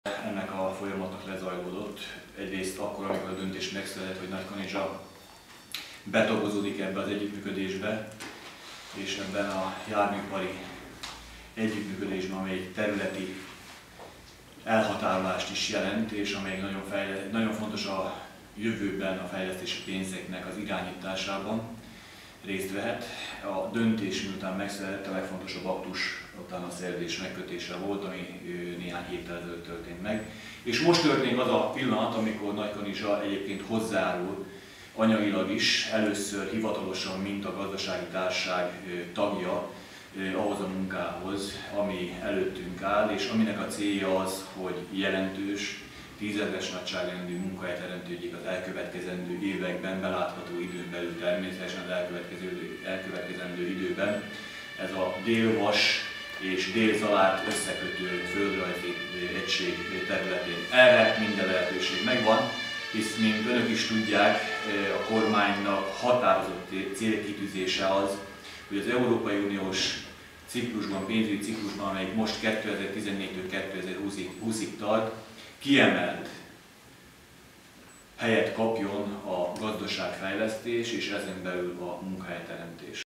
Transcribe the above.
Ennek a folyamatnak lezajlódott. Egyrészt akkor, amikor a döntés megszületett, hogy Nagykanizsa betagozódik ebbe az együttműködésbe, és ebben a járműipari együttműködésben, amely egy területi elhatárolást is jelent, és amely nagyon fontos a jövőben a fejlesztési pénzeknek az irányításában részt vehet. A döntés, miután megszületett, a legfontosabb aktus után a szerződés megkötése volt, ami néhány héttel ezelőtt történt meg. És most történik az a pillanat, amikor Nagykanizsa egyébként hozzárul anyagilag is, először hivatalosan, mint a gazdasági társaság tagja, ahhoz a munkához, ami előttünk áll, és aminek a célja az, hogy jelentős, 10 000-es nagyságrendű munkahely teremtődik az elkövetkezendő években, belátható időn belül természetesen az elkövetkezendő időben. Ez a Dél-Vas és Dél-Zalát összekötő földrajzi egység területén. Erre minden lehetőség megvan, hisz, mint önök is tudják, a kormánynak határozott célkitűzése az, hogy az Európai Uniós ciklusban, pénzügyi ciklusban, amelyik most 2014-től 2020-ig tart, kiemelt helyet kapjon a gazdaságfejlesztés és ezen belül a munkahelyteremtés.